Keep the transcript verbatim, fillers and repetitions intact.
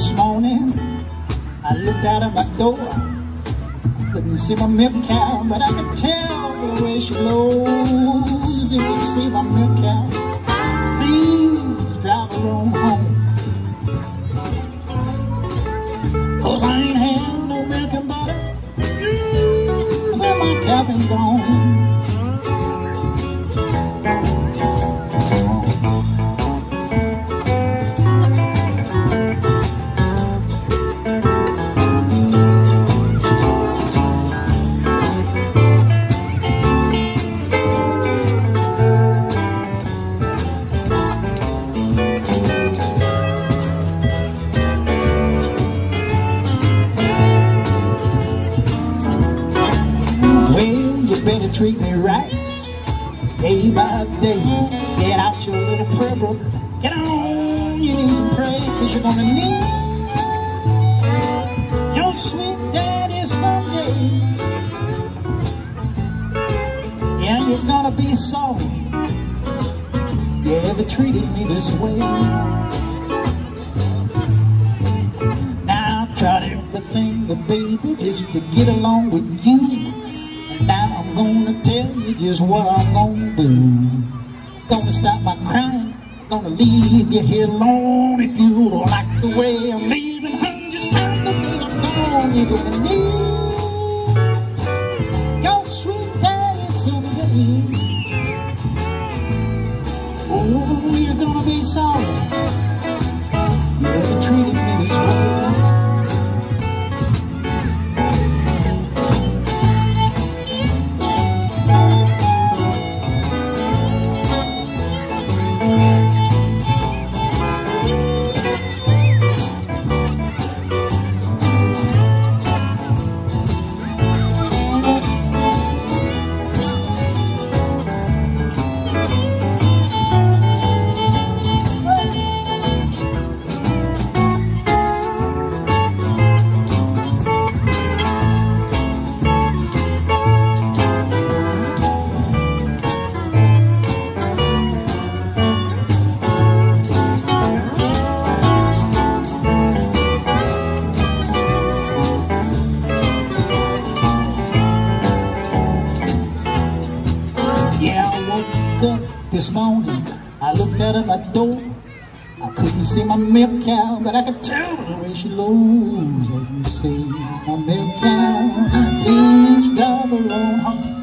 this morning, I looked out of my door. Couldn't see my milk cow, but I could tell the way she lows. If you see my milk cow, please drive her on home. 'Cause I ain't had no milk and butter, mm, when my cow been gone. Better treat me right, day by day. Get out your little prayer book, get on your knees and pray, 'cause you're gonna need your sweet daddy someday. Yeah, you're gonna be sorry you ever treated me this way. Now I tried everything, but baby, just to get along with you. Now I'm gonna tell you just what I'm gonna do. Gonna stop my crying, gonna leave you here alone. If you don't like the way I'm leaving, hun, just count the days I'm gone. You're gonna need your sweet daddy someday. Oh, you're gonna be sorry you ever treated me this way. Up this morning, I looked out of my door. I couldn't see my milk cow, but I could tell the way she lows. As you see my milk cow, please drive her on home.